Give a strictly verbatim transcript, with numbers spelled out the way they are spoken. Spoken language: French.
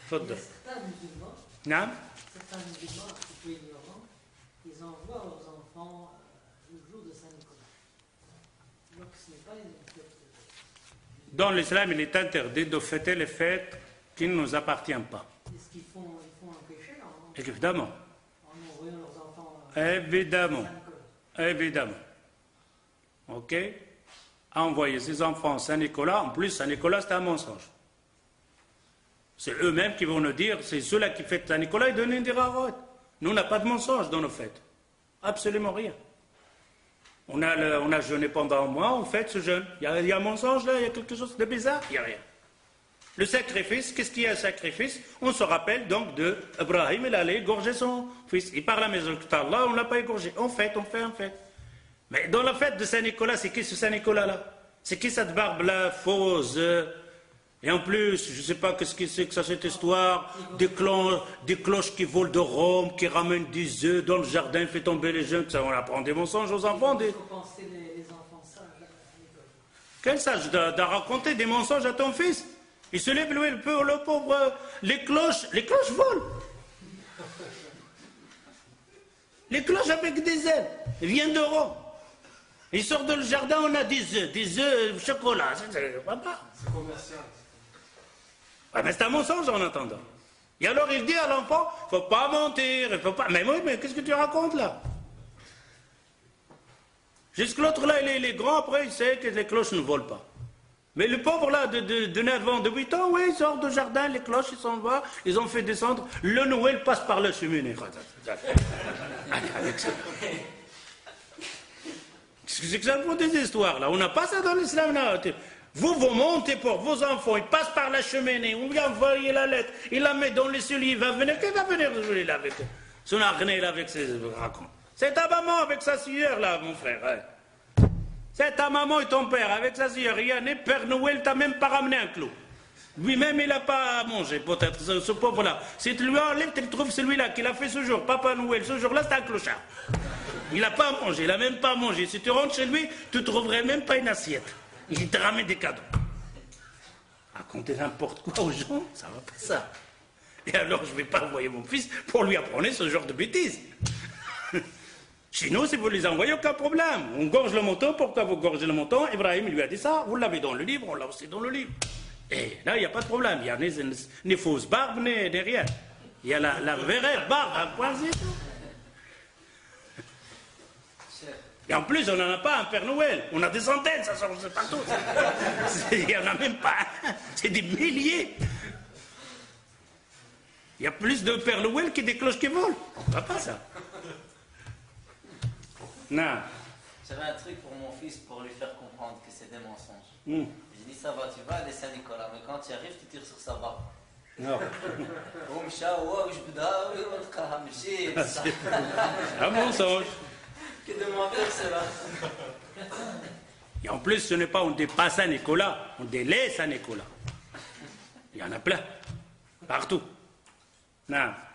Faudra. Certains musulmans, Non? certains musulmans un petit peu ignorants, ils envoient leurs enfants euh, le jour de Saint-Nicolas. Donc ce n'est pas une fête. Euh, Dans l'islam, il est interdit de fêter les fêtes qui ne nous appartiennent pas. Est-ce qu'ils font, ils font un péché en, Évidemment. en envoyant leurs enfants euh, Évidemment. Saint-Nicolas? Évidemment. Ok? Envoyer ses enfants à Saint-Nicolas, en plus, Saint-Nicolas, c'est un mensonge. C'est eux-mêmes qui vont nous dire, c'est ceux-là qui fêtent Saint-Nicolas, ils donnent des rarottes. Nous, on n'a pas de mensonge dans nos fêtes. Absolument rien. On a, le, on a jeûné pendant un mois, on fête ce jeûne. Il y, a, il y a un mensonge là, il y a quelque chose de bizarre, il n'y a rien. Le sacrifice, qu'est-ce qu'il y a un sacrifice? On se rappelle donc de Ibrahim, il allait égorger son fils. Il parle à la maison d'Allah, on ne l'a pas égorgé. On fête, on fait, on fête. Mais dans la fête de Saint-Nicolas, c'est qui ce Saint-Nicolas-là? C'est qui cette barbe-là, fausse? Et en plus, je ne sais pas qu'est-ce que c'est que ça, cette histoire, des, cloches, des cloches qui volent de Rome, qui ramènent des œufs dans le jardin, fait tomber les jeunes, ça, on apprend des mensonges aux enfants. Des... Il faut penser les, les enfants sages à l'école. Quel sage de, de raconter des mensonges à ton fils? Il se lève, lui, le pauvre, le pauvre, les cloches, les cloches volent. Les cloches avec des ailes, ils viennent de Rome. Il sort de le jardin, on a des œufs, des œufs au chocolat, c'est pas. C'est commercial. Ah, mais c'est un mensonge en attendant. Et alors il dit à l'enfant, il ne faut pas mentir, il faut pas. Mais oui, mais qu'est-ce que tu racontes là? Jusque l'autre là, il est, il est grand, après il sait que les cloches ne volent pas. Mais le pauvre là, de, de, de neuf ans, de huit ans, oui, il sort du jardin, les cloches, ils s'en vont, ils ont fait descendre, le Noël passe par la cheminée. Avec ça. C'est que ça pour des histoires là, on n'a pas ça dans l'islam là. Vous, vous montez pour vos enfants, ils passent par la cheminée, on lui envoie la lettre, il la met dans les cellules, il va venir, qui va venir là avec son arnais là, avec ses racontes. C'est ta maman avec sa sœur là, mon frère. Hein. C'est ta maman et ton père avec sa sœur. Il y a né Père Noël, t'as même pas ramené un clou. Lui-même, il n'a pas mangé, peut-être, ce, ce pauvre-là. Si tu lui enlèves, tu trouves celui-là qui l'a fait ce jour, Papa Noël, ce jour-là, c'est un clochard. Il n'a pas mangé, il n'a même pas mangé. Si tu rentres chez lui, tu ne trouverais même pas une assiette. Il te ramène des cadeaux. Raconter n'importe quoi aux gens, ça va pas ça. Et alors, je ne vais pas envoyer mon fils pour lui apprendre ce genre de bêtises. Chez nous, si vous les envoyez, aucun problème. On gorge le montant, pourquoi vous gorgez le montant? Ibrahim lui a dit ça, vous l'avez dans le livre, on l'a aussi dans le livre. Et là, il n'y a pas de problème, il n'y a ni, ni, ni fausse barbe, ni, ni rien. Il y a la, la vraie barbe à pointer. Et en plus, on n'en a pas un Père Noël. On a des centaines, ça sort, je ne sais pas tous. Il n'y en a même pas un. C'est des milliers. Il y a plus de Père Noël que des cloches qui volent. On ne va pas ça. Non. J'avais un truc pour mon fils pour lui faire comprendre que c'est des mensonges. Mm. Je dis, ça va, tu vas aller Saint-Nicolas, mais quand tu arrives, tu tires sur sa barbe. Non. C'est un mensonge. Que de mentir, c'est là. Et en plus, ce n'est pas on dépasse Saint-Nicolas, on délaisse Saint-Nicolas. Il y en a plein, partout. Non.